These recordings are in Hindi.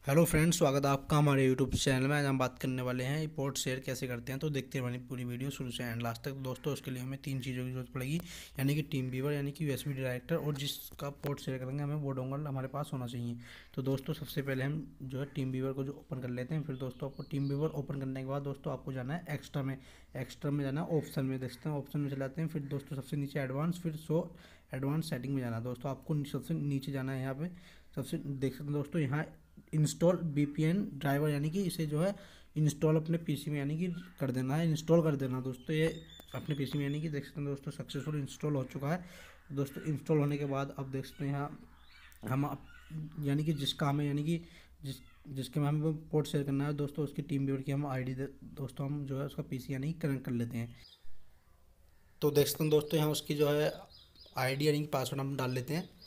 हेलो फ्रेंड्स, स्वागत है आपका हमारे यूट्यूब चैनल में। आज हम बात करने वाले हैं पोर्ट शेयर कैसे करते हैं। तो देखते हैं हमारी पूरी वीडियो शुरू से एंड लास्ट तक। दोस्तों उसके लिए हमें तीन चीज़ों की जरूरत पड़ेगी, यानी कि टीम व्यूअर, यानी कि यूएसबी डायरेक्टर, और जिसका पोर्ट शेयर करेंगे हमें वो डोंगल हमारे पास होना चाहिए। तो दोस्तों सबसे पहले हम जो है टीम व्यूअर को जो ओपन कर लेते हैं। फिर दोस्तों आपको टीम व्यूअर ओपन करने के बाद दोस्तों आपको जाना है एक्स्ट्रा में जाना है, ऑप्शन में देखते हैं, ऑप्शन में चले जाते हैं। फिर दोस्तों सबसे नीचे एडवांस, फिर शो एडवांस सेटिंग में जाना है। दोस्तों आपको सबसे नीचे जाना है, यहाँ पे सबसे देख सकते हैं दोस्तों, यहाँ इंस्टॉल वीपीएन ड्राइवर, यानी कि इसे जो है इंस्टॉल अपने पीसी में यानी कि कर देना है, इंस्टॉल कर देना दोस्तों। ये अपने पीसी में यानी कि देख सकते हैं दोस्तों सक्सेसफुल इंस्टॉल हो चुका है। दोस्तों इंस्टॉल होने के बाद अब देख सकते हैं यहाँ यानी कि जिसका हमें यानी कि जिसके में हमें पोर्ट शेयर करना है दोस्तों, उसकी टीम व्यूअर की हम आईडी दोस्तों हम जो है उसका पीसी यानी कि कनेक्ट कर लेते हैं। तो देख सकते हैं दोस्तों यहाँ उसकी जो है आईडी यानी कि पासवर्ड हम डाल लेते हैं।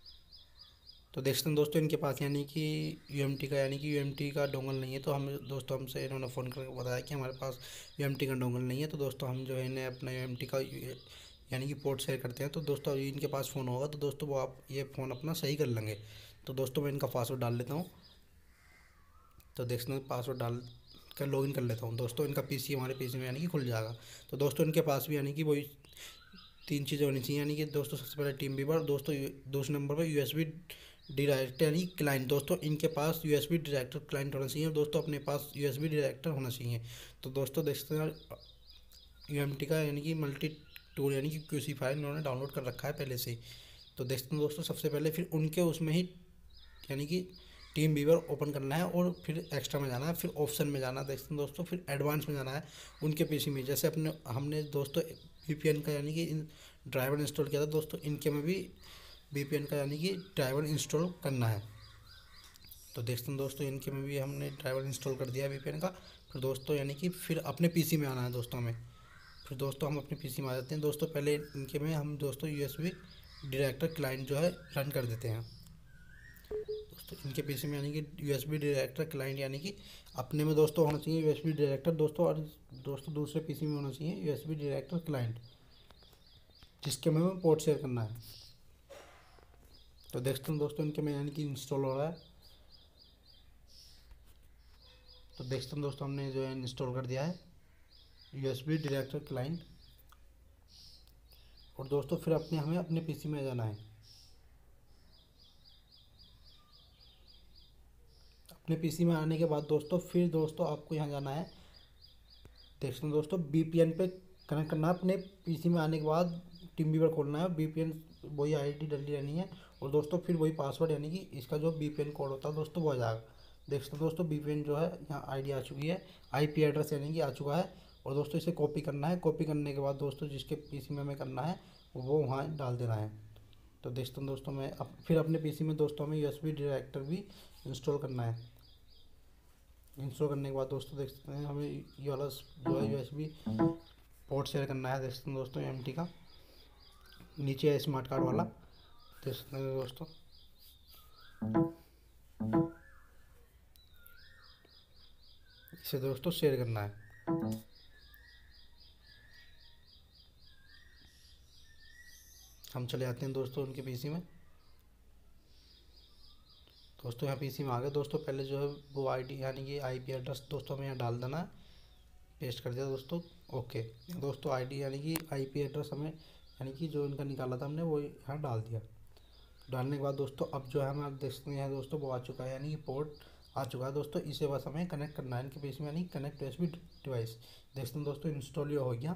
तो देख सकते हैं दोस्तों इनके पास यानी कि यूएमटी का डोंगल नहीं है। तो हम दोस्तों हमसे इन्होंने फ़ोन करके बताया कि हमारे पास यूएमटी का डोंगल नहीं है। तो दोस्तों हम जो है इन्हें अपना यूएमटी का यानी कि पोर्ट शेयर करते हैं। तो दोस्तों इनके पास फ़ोन होगा तो दोस्तों वो आप ये फ़ोन अपना सही कर लेंगे। तो दोस्तों मैं इनका पासवर्ड डाल लेता हूँ। तो देख सकते हैं पासवर्ड डाल कर लॉगिन कर लेता हूँ। दोस्तों इनका पीसी हमारे पीसी में यानी कि खुल जाएगा। तो दोस्तों इनके पास भी यानी कि वही तीन चीज़ें होनी चाहिए, यानी कि दोस्तों सबसे पहले टीम व्यूअर, दोस्तों दूसरे नंबर पर यूएसबी डायरेक्टर यानी क्लाइंट। दोस्तों इनके पास यूएसबी डायरेक्टर क्लाइंट होना चाहिए, दोस्तों अपने पास यूएसबी डायरेक्टर होना चाहिए। तो दोस्तों देखते हैं यूएमटी का यानी कि मल्टी टूल यानी कि क्यूसी फाइल इन्होंने डाउनलोड कर रखा है पहले से ही। तो देखते हैं दोस्तों सबसे पहले फिर उनके उसमें ही यानी कि टीम व्यूअर ओपन करना है और फिर एक्स्ट्रा में जाना है, फिर ऑप्शन में जाना है। देखते हैं दोस्तों फिर एडवांस में जाना है उनके पीसी में। जैसे अपने हमने दोस्तों वीपीएन का यानी कि ड्राइवर इंस्टॉल किया था, दोस्तों इनके में भी वीपीएन का यानी कि ड्राइवर इंस्टॉल करना है। तो देखते हैं दोस्तों इनके में भी हमने ड्राइवर इंस्टॉल कर दिया है वीपीएन का। फिर दोस्तों यानी कि फिर अपने पीसी में आना है दोस्तों हमें। फिर दोस्तों हम अपने पीसी में आ जाते हैं। दोस्तों पहले इनके में हम दोस्तों यूएसबी डायरेक्टर क्लाइंट जो है रन कर देते हैं। दोस्तों इनके पीसी में यानी कि यूएसबी डायरेक्टर क्लाइंट यानी कि अपने में दोस्तों होना चाहिए यूएसबी डायरेक्टर दोस्तों, और दोस्तों दूसरे पीसी में होना चाहिए यूएसबी डायरेक्टर क्लाइंट, जिसके में हमें पोर्ट शेयर करना है। तो देखते हैं दोस्तों इनके में यानी कि इंस्टॉल हो रहा है। तो देखते हैं दोस्तों हमने जो है इंस्टॉल कर दिया है यूएसबी डायरेक्टर क्लाइंट। और दोस्तों फिर हमें अपने पीसी में जाना है। अपने पीसी में आने के बाद दोस्तों फिर दोस्तों आपको यहाँ जाना है। देखते हैं दोस्तों वीपीएन पे कनेक्ट करना है। अपने पीसी में आने के बाद टीम व्यूअर खोलना है, वीपीएन वही आईडी डली रहनी है, और दोस्तों फिर वही पासवर्ड यानी कि इसका जो वीपीएन कोड होता है दोस्तों वो आ जाएगा। देख सकते हैं दोस्तों वीपीएन जो है यहाँ आईडी आ चुकी है, आईपी एड्रेस यानी कि आ चुका है। और दोस्तों इसे कॉपी करना है। कॉपी करने के बाद दोस्तों जिसके पीसी में हमें करना है वो वहाँ डाल देना है। तो देखते हैं दोस्तों फिर अपने पीसी में दोस्तों हमें यूएसबी डायरेक्टर भी इंस्टॉल करना है। इंस्टॉल करने के बाद दोस्तों देख सकते हैं हमें ये वाला जो है यूएसबी पोर्ट शेयर करना है। देख सकते हैं दोस्तों एमटी का नीचे है स्मार्ट कार्ड वाला, देख सकते हैं दोस्तों। इसे दोस्तों शेयर करना है। हम चले जाते हैं दोस्तों उनके पीसी में। दोस्तों यहाँ पीसी में आ गए। दोस्तों पहले जो है वो आईडी यानी कि आईपी एड्रेस दोस्तों हमें यहाँ डाल देना है, पेस्ट कर दिया दोस्तों। ओके दोस्तों आईडी यानी कि आईपी एड्रेस हमें यानी कि जो इनका निकाला था हमने वो यहाँ डाल दिया। डालने के बाद दोस्तों अब जो है हम आप देख सकते हैं दोस्तों वो आ चुका है, यानी कि पोर्ट आ चुका है दोस्तों। इसे बस हमें कनेक्ट करना है इनके पीसी में, यानी कनेक्ट यूएसबी डिवाइस। देखते हैं दोस्तों इंस्टॉल हो गया।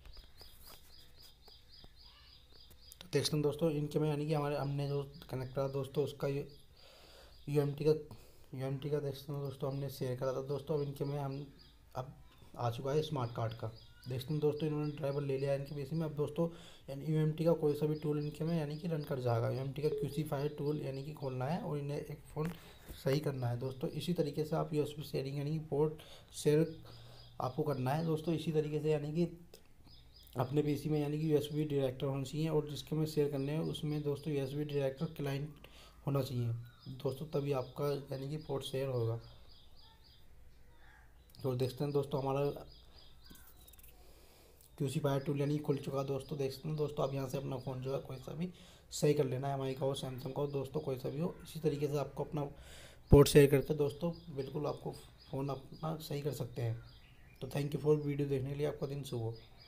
तो देखते हैं दोस्तों इनके में यानी कि हमने जो कनेक्ट करा दोस्तों उसका यूएमटी का देखते हैं दोस्तों हमने शेयर करा था दोस्तों। अब इनके में हम अब आ चुका है स्मार्ट कार्ड का। देखते हैं दोस्तों इन्होंने ड्राइवर ले लिया है इनके पीसी में। अब दोस्तों यानी यूएमटी का कोई सा भी टूल इनके में यानी कि रन कर जाएगा। यूएमटी का क्यूसी फायर टूल यानी कि खोलना है और इन्हें एक फ़ोन सही करना है दोस्तों। इसी तरीके से आप यूएसबी शेयरिंग यानी कि पोर्ट शेयर आपको करना है दोस्तों। इसी तरीके से यानी कि अपने पीसी में यानी कि यूएसबी डायरेक्टर होना चाहिए, और जिसके में शेयर करने हैं उसमें दोस्तों यूएसबी डायरेक्टर क्लाइंट होना चाहिए दोस्तों, तभी आपका यानी कि पोर्ट शेयर होगा। तो देखते हैं दोस्तों हमारा क्यूसी फायर टूल यानी खुल चुका दोस्तों। देख सकते हैं दोस्तों आप यहाँ से अपना फ़ोन जो है कोई सा भी सही कर लेना है, एमआई का हो, सैमसंग का हो दोस्तों, कोई सा भी हो। इसी तरीके से आपको अपना पोर्ट शेयर करके दोस्तों बिल्कुल आपको फ़ोन अपना सही कर सकते हैं। तो थैंक यू फॉर वीडियो देखने के लिए, आपका दिन शुभ हो।